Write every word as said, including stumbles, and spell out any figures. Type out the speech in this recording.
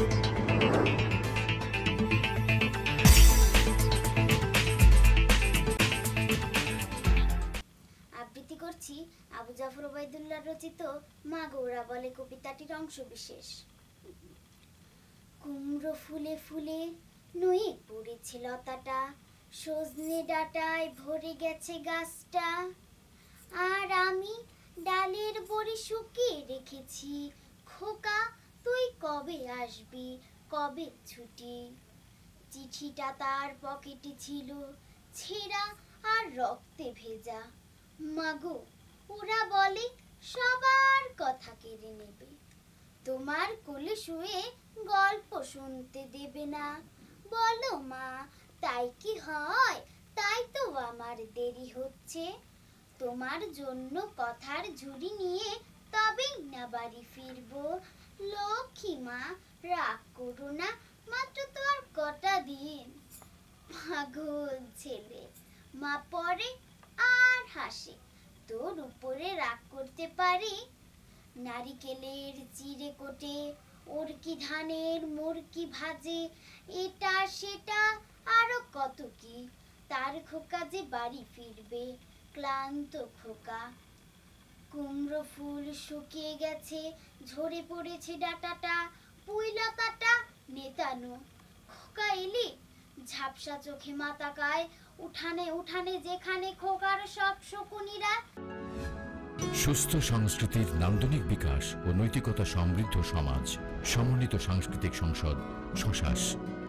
আবৃত্তি করছি আবু জাফর ওবাইদুল্লাহ রচিত মাগো ওরা বলে কবিতাটির অংশ বিশেষ। কুমড়ো ফুলে ফুলে নুয়ে পড়েছে লতাটা, সজনে ডাটায় ভরে গেছে গাছটা, আর আমি ডালের বড়ি শুকিয়ে রেখেছি। খোকা তুই কবে আসবি, কবে ছুটি? চিঠিটা তার পকেটে ছিল, ছেঁড়া আর রক্তে ভেজা। মাগো ওরা বলে সবার কথা কেড়ে নেবে, তোমার কোলে শুয়ে গল্প শুনতে দেবে না। বলো মা তাই কি হয়? তাই তো আমার দেরি হচ্ছে, তোমার জন্য কথার ঝুড়ি নিয়ে তবেই না বাড়ি ফিরবো। লক্ষ্মী মা রাগ করো না, মাত্র তো আর কটা দিন। পাগল ছেলে, মা পড়ে আর হাসে, তোর উপরে রাগ করতে পারি? নারিকেলের চিড়ে কোটে, ওর কি ধানের মুরকি ভাজে, এটা সেটা আরো কত কি। তার খোকা যে বাড়ি ফিরবে, ক্লান্ত খোকা। কুমড়ো ফুল শুকিয়ে গেছে, ঝরে পড়েছে ডাটাটা, পুইলতাটা নেতানো। খোকা এলি? ঝাপসা চোখে মা তাকায়, উঠানে উঠানে যেখানে খোকার সব শকুনিরা। সুস্থ সংস্কৃতির নান্দনিক বিকাশ ও নৈতিকতা সমৃদ্ধ সমাজ, সমন্বিত সাংস্কৃতিক সংসদ শশাস।